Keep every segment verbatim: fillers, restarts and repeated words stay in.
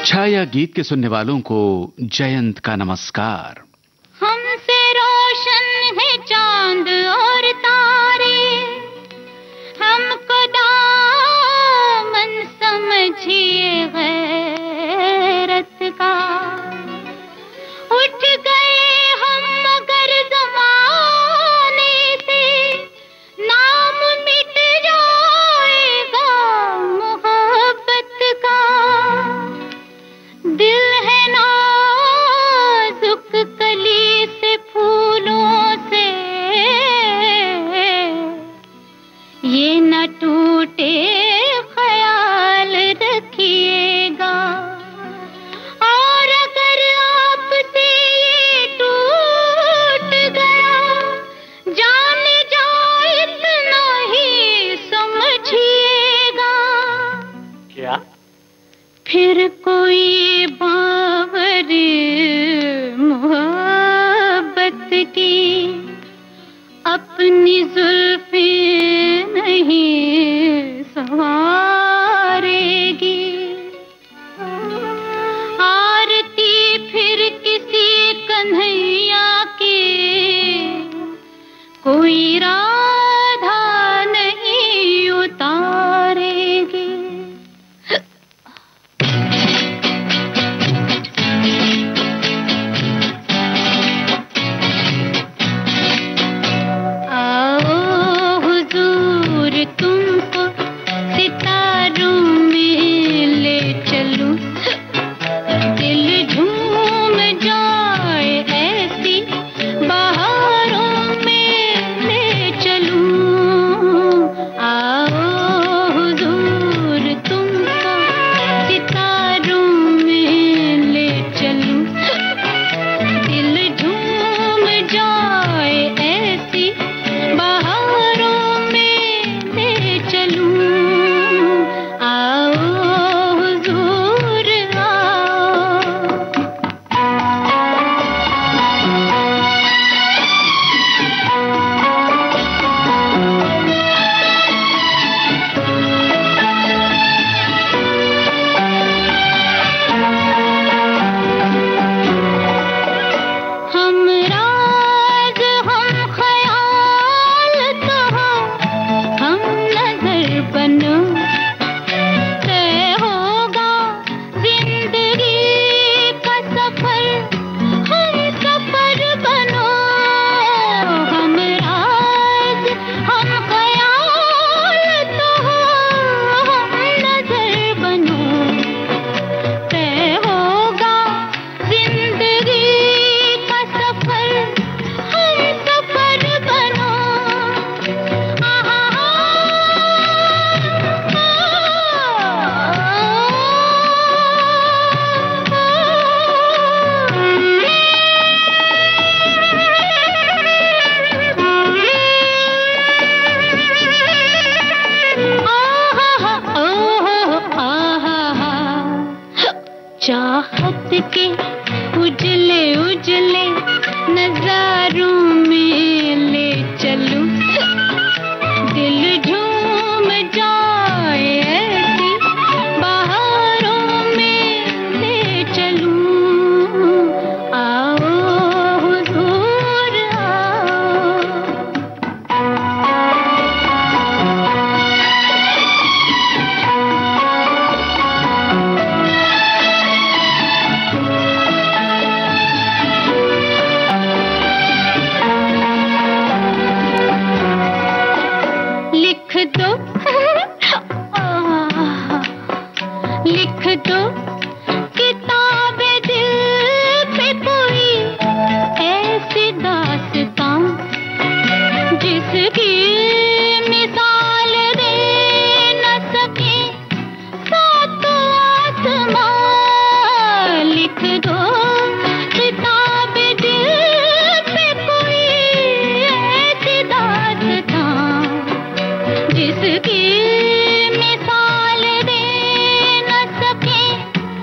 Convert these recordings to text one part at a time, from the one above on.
छाया गीत के सुनने वालों को जयंत का नमस्कार। हमसे रोशन है चांद और तारे, हमको दामन समझिए गैरत का। उठ गए हम मगर ज़माने से, नाम मिट जाएगा मोहब्बत का। दिल है नाजुक कली से फूलों से, ये न टूटे ख्याल रखिएगा। और अगर आपसे ये टूट गया, जाने जाए इतना ही समझिएगा। क्या? फिर कोई बावरी मोहब्बत की अपनी जुल्फे नहीं सवारेगी। आरती फिर किसी कन्हैया की कोई राधा नहीं उतारेगी। तुमको सितारों में ले चलूं, दिल झूम जाए ऐसी बहारों में ले चलूं। आओ हुजूर तुमको सितारों में ले चलूं, दिल झूम जाए ऐसी बहारों में चाहत के उजले उजले नजारों में ले चलूं, दिल झूम जाए ऐसी बहारों में ले चलूं। आओ हुजूर आओ। लिख दो लिख दो किताबे दिल पे कोई ऐसी दास्तां, जिसकी मिसाल दे न सके सातों आसमां। लिख दो किताबे दिल पे कोई ऐसी दास्तां, जिसकी मिसाल दे न सके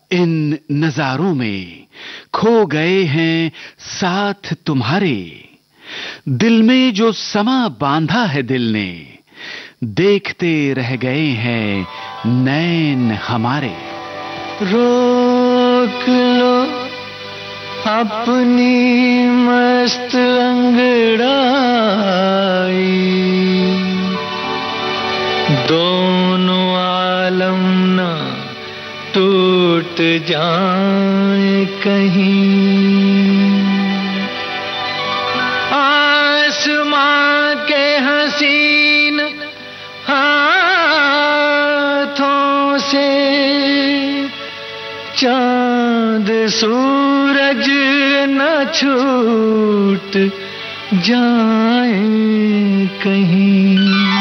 इन नजारों में खो गए हैं साथ तुम्हारे। दिल में जो समा बांधा है दिल ने, देखते रह गए हैं नैन हमारे। रोक लो अपनी मस्त अंगड़ाई, दोनों आलम ना टूट जाए कहीं। आसमां के हसीन हाथों से चांद सूरज न छूट जाए कहीं।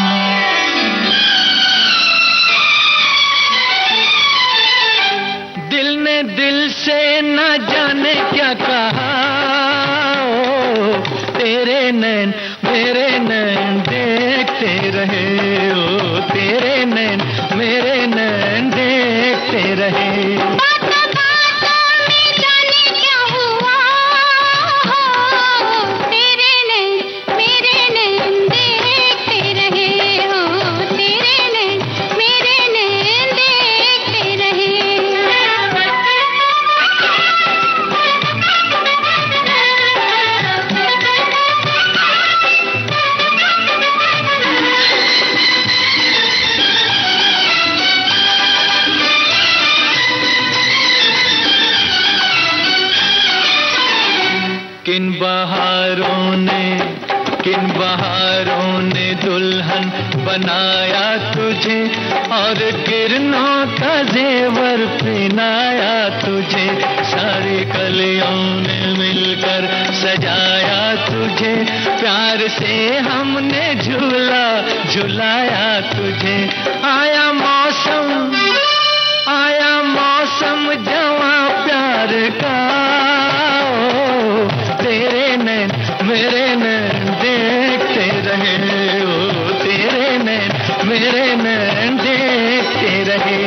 दिल ने दिल से न जाने क्या कहा, ओ, तेरे नैन मेरे नैन देखते रहे, ओ तेरे नैन मेरे नैन देखते रहे। किन बहारों ने किन बहारों ने दुल्हन बनाया तुझे, और किरणों का जेवर पहनाया तुझे। सारी कलियों ने मिलकर सजाया तुझे, प्यार से हमने झूला झुलाया तुझे। आया मौसम आया मौसम जवां प्यार का, तेरे नैन मेरे नैन देखते रहे, ओ तेरे नैन मेरे नैन देखते रहे।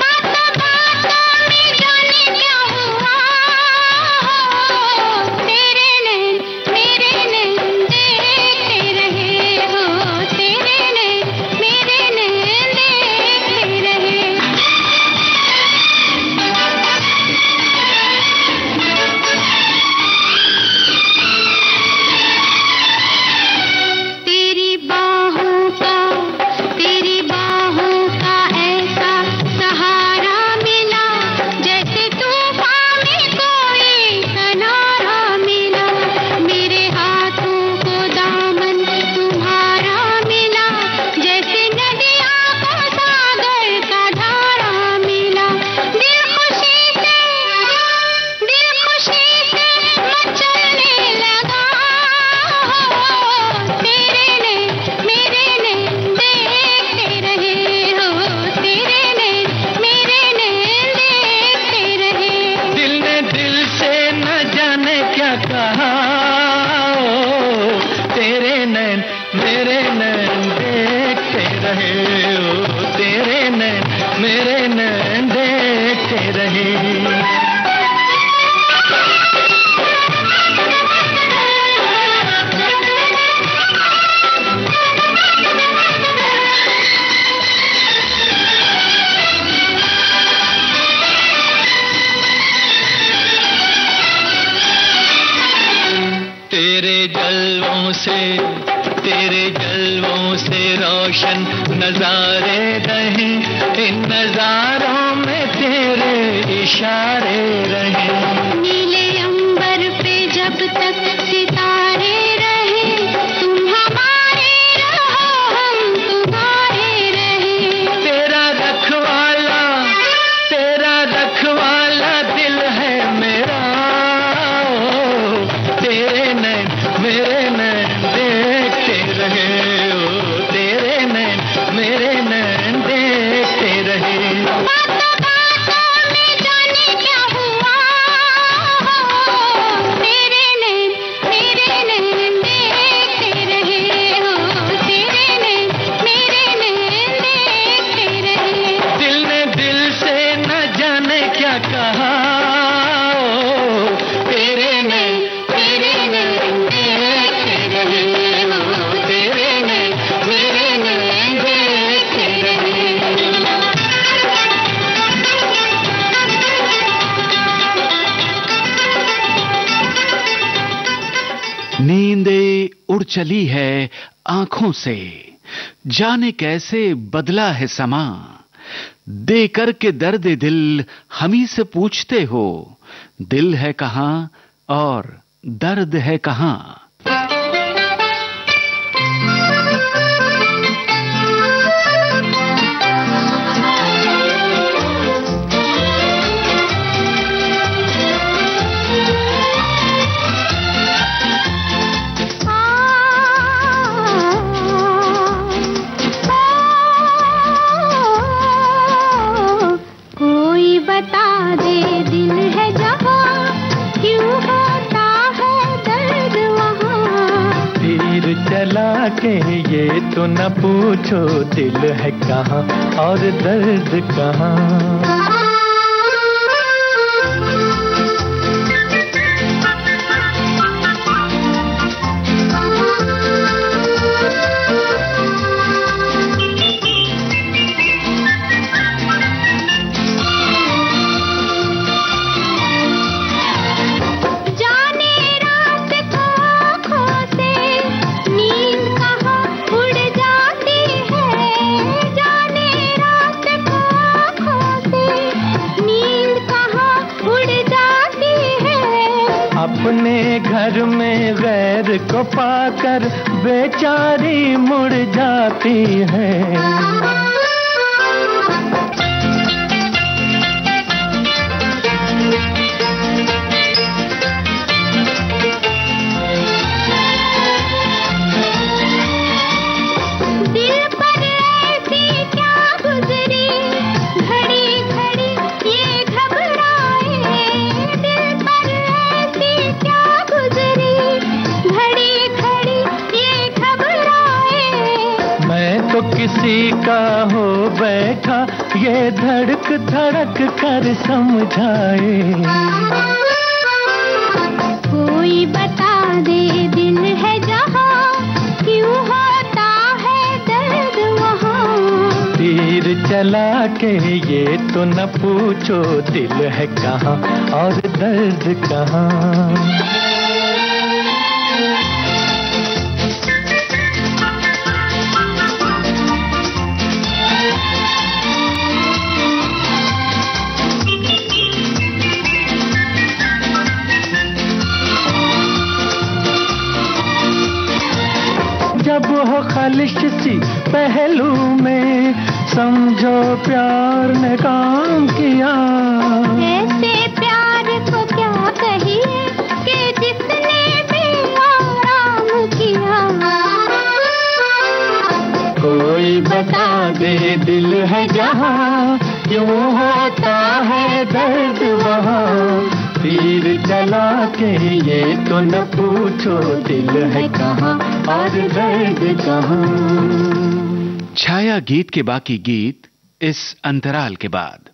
तेरे जलवों से तेरे जलवों से रोशन नजारे रहे, इन नजारों में तेरे इशारे रहे। नीले अंबर पे जब तक सितारे रहे, तुम हमारे रहो हम तुम्हारे रहे। तेरा रखवाला तेरा रखवाला दिल है मेरा, ओ, तेरे नैन मेरे नैन देखते रहे, ओ तेरे नैन मेरे नैन देखते रहे। बातों बातों में जाने क्या हुआ, चली है आंखों से, जाने कैसे बदला है समा। दे कर के दर्द दिल हमी से पूछते हो, दिल है कहां और दर्द है कहां। के ये तो न पूछो, दिल है कहाँ और दर्द कहाँ। अपने घर में गैर को पाकर बेचारी मुड़ जाती है। तो किसी का हो बैठा, ये धड़क धड़क कर समझाए। कोई बता दे दिल है जहाँ, क्यों होता है दर्द वहाँ। तीर चला के ये तो न पूछो, दिल है कहाँ और दर्द कहाँ। जब हो खालिश सी पहलू में, समझो प्यार ने काम किया। ऐसे प्यार को क्या कहिए कि जिसने भी आराम किया। कोई बता दे दिल है जहाँ, क्यों होता है दर्द वहाँ। तीर चला के ये तो न पूछो, दिल है कहाँ और दर्द कहाँ। छाया गीत के बाकी गीत इस अंतराल के बाद।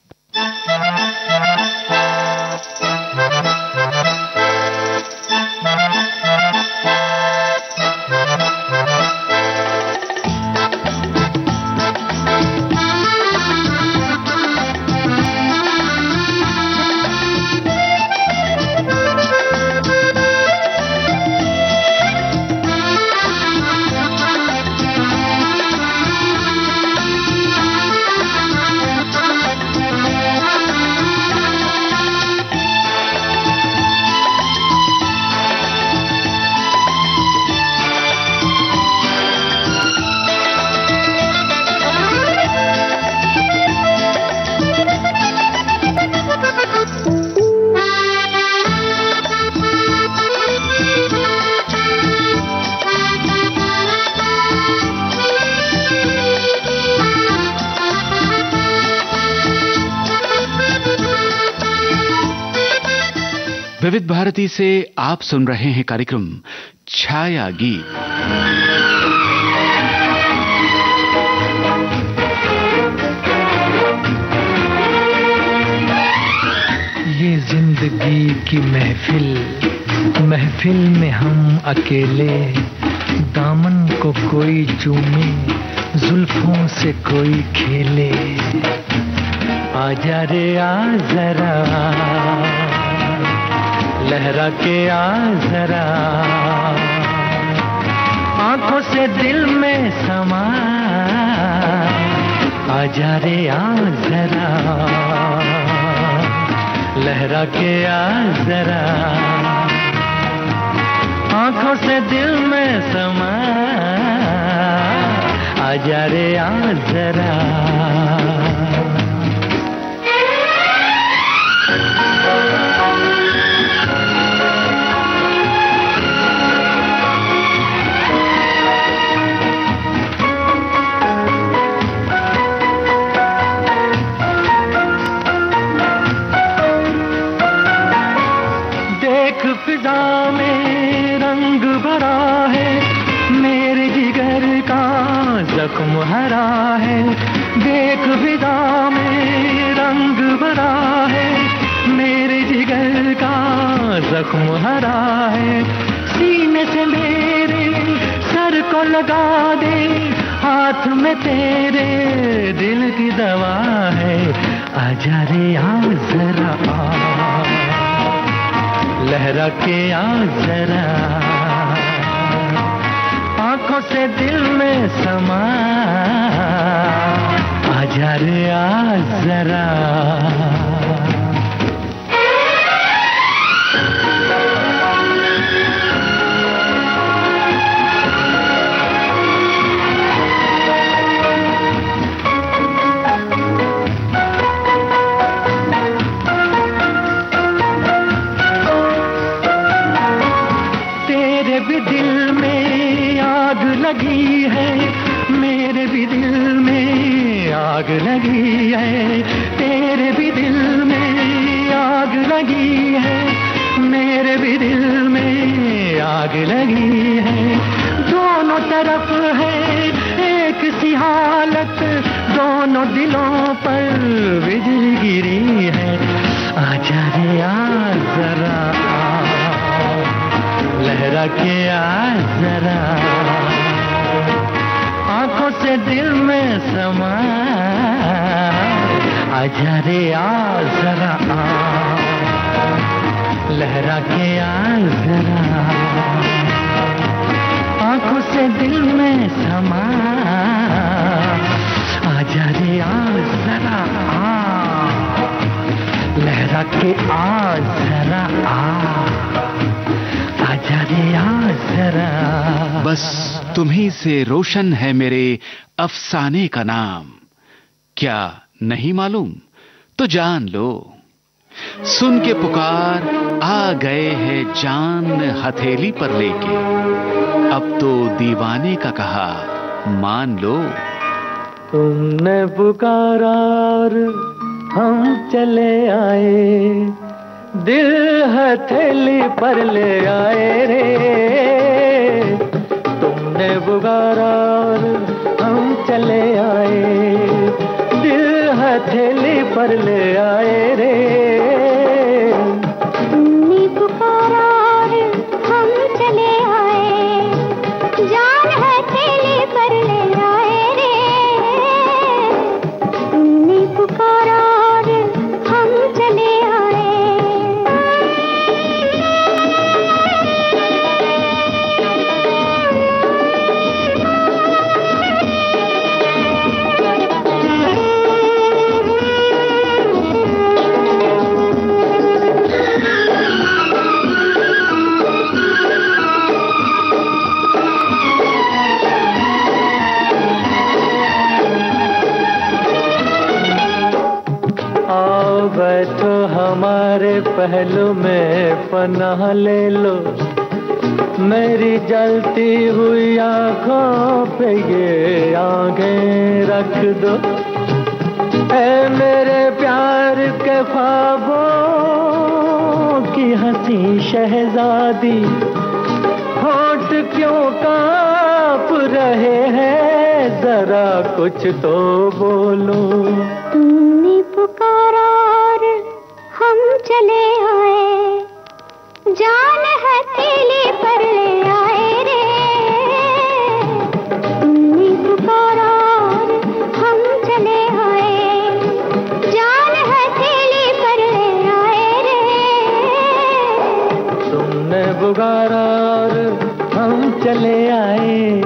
विविध भारती से आप सुन रहे हैं कार्यक्रम छाया गीत। ये जिंदगी की महफिल, महफिल में हम अकेले, दामन को कोई चूमे, जुल्फों से कोई खेले। आजा रे आ जरा, लहरा के आ जरा, आंखों से दिल में समा, आजा रे आ जरा, लहरा के आ जरा, आंखों से दिल में समा, आजा रे आ जरा। फिजा में रंग भरा है, मेरे जिगर का जख्म हरा है। देख फिजा में रंग भरा है, मेरे जिगर का जख्म हरा है। सीने से मेरे सर को लगा दे, हाथ में तेरे दिल की दवा है। आजा रे आ जरा, लहरा के आ जरा, आंखों से दिल में समा, आजा रे आ जरा। भी दिल में आग लगी है, मेरे भी दिल में आग लगी है। तेरे भी दिल में आग लगी है, मेरे भी दिल में आग लगी है। दोनों तरफ है एक सी हालत, दोनों दिलों पर बिजली गिरी है। आजा रे आ जरा, लहरा के आ जरा, आंखों से दिल में समा, आजा रे आ जरा, लहरा के आ जरा, आंखों से दिल में समा, आजा रे आ जरा, लहरा के आ जरा, आ बस तुम्ही से रोशन है मेरे अफसाने का नाम। क्या नहीं मालूम तो जान लो, सुन के पुकार आ गए हैं जान हथेली पर लेके। अब तो दीवाने का कहा मान लो। तुमने पुकारा और हम चले आए, दिल हथेली पर ले आए रे। तुमने पुकारा और हम चले आए, दिल हथेली पर ले आए रे। तुमने पुकारा और हम चले आए, जान हथेली पर ले आए रे। तुमने पुकारा और हम चले आए। बैठो हमारे पहलू में पनाह ले लो, मेरी जलती हुई आँखों पे ये आँखें रख दो। ऐ मेरे प्यार के ख्वाबों की हंसी शहजादी, होठ क्यों कांप रहे हैं, जरा कुछ तो बोलो। तुमने पुकारा और हम चले आए, जान हथेली पर ले आए रे। तुमने पुकारा और हम चले आए, जान हथेली पर ले आए रे। तुमने पुकारा और हम चले आए,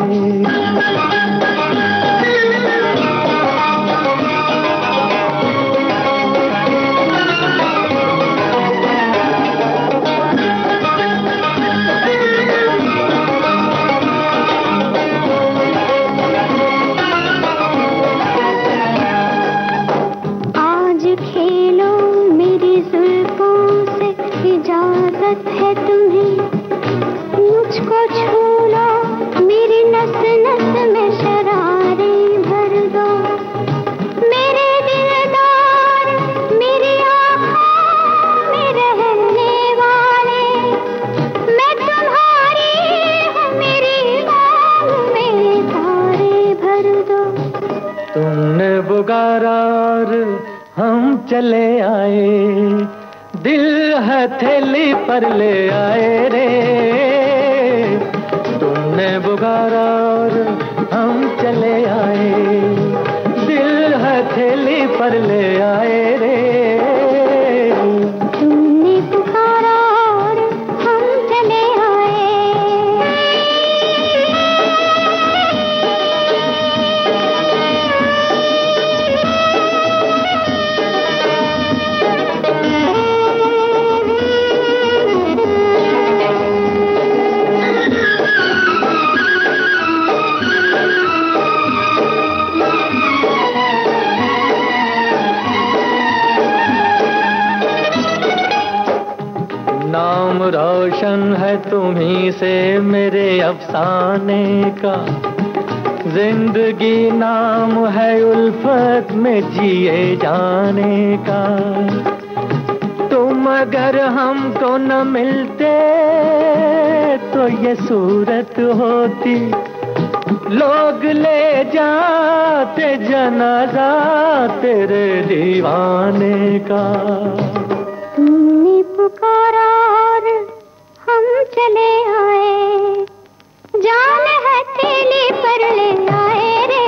तुमने पुकारा और हम चले आए, दिल हथेली पर ले आए रे। तुमने पुकारा और हम चले आए, दिल हथेली पर ले आए रे। तुमने पुकारा और हम चले आए। नाम रोशन है तुम्हीं से मेरे अफसाने का, जिंदगी नाम है उल्फत में जिए जाने का। तुम अगर हमको न मिलते तो ये सूरत होती, लोग ले जाते जनाजा तेरे दीवाने का। तुमने पुकारा और हम चले आए, जान हथेली पर ले आए रे।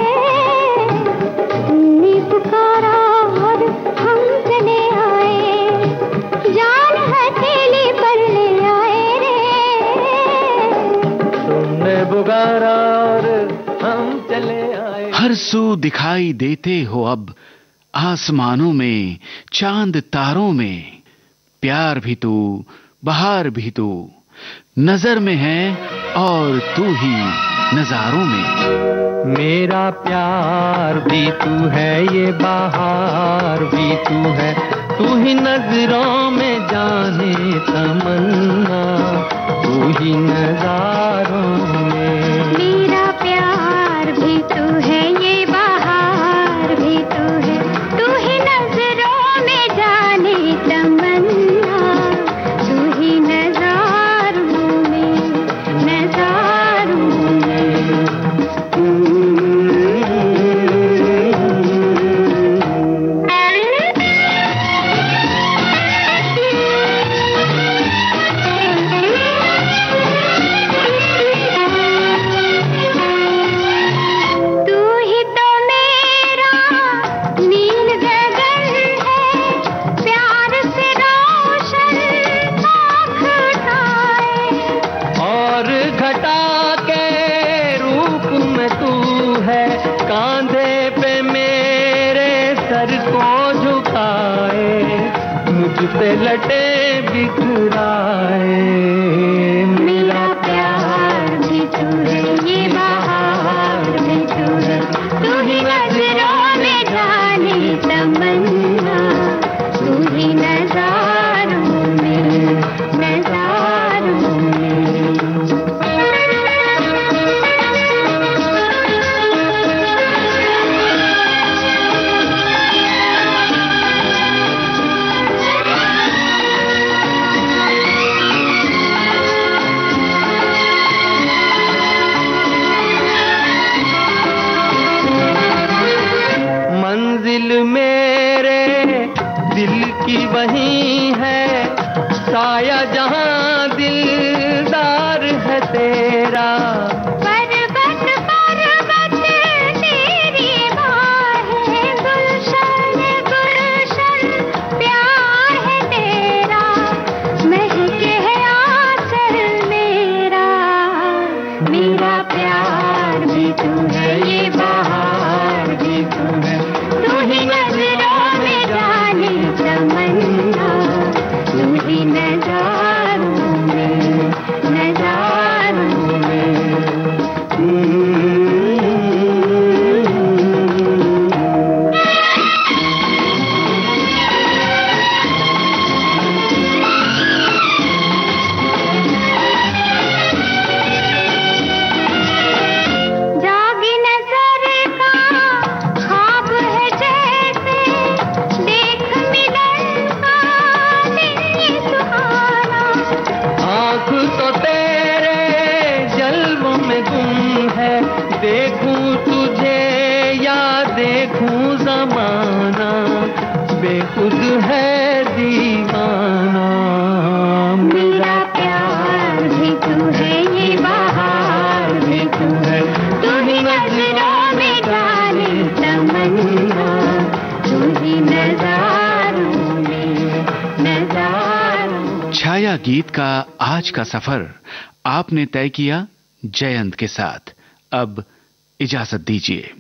तुमने पुकारा और हम चले आए, जान हथेली पर ले आए रे। तुमने पुकारा और हम चले आए। हर सू दिखाई देते हो अब आसमानों में, चांद तारों में। प्यार भी तू, बहार भी तू, नजर में है और तू ही नजारों में। मेरा प्यार भी तू है, ये बहार भी तू है, तू ही नजरों में जाने तमन्ना, तू ही नजारों में। मेरा प्यार भी तू है, ये बहार भी तू है, तू ही नजरों में जाने तमन्ना, तू ही नजारों में, नजारों में। पे लटे बिखराए। मेरा प्यार भी तू है, ये बहार भी तू है, तू ही नजरों में जाने तमन्ना, तू ही नजारों में, नजारों में। मंजिल मेरे दिल की वही है, साया जहां दिलदार है तेरा। पर्वत पर्वत तेरी बाहें, गुलशन गुलशन प्यार है तेरा, महके है आंचल मेरा। मेरा प्यार भी तू है, ये बहार भी तू है, तू ही नजरों में जाने तमन्ना, तू ही नजारों जमाना बेखुद है दीवाना। मेरा प्यार भी तू है, ये बहार भी तू है, तू ही नजरों में डाले तमन्ना, तू ही नजारों में नजारों। छाया गीत का आज का सफर आपने तय किया जयंत के साथ। अब इजाजत दीजिए।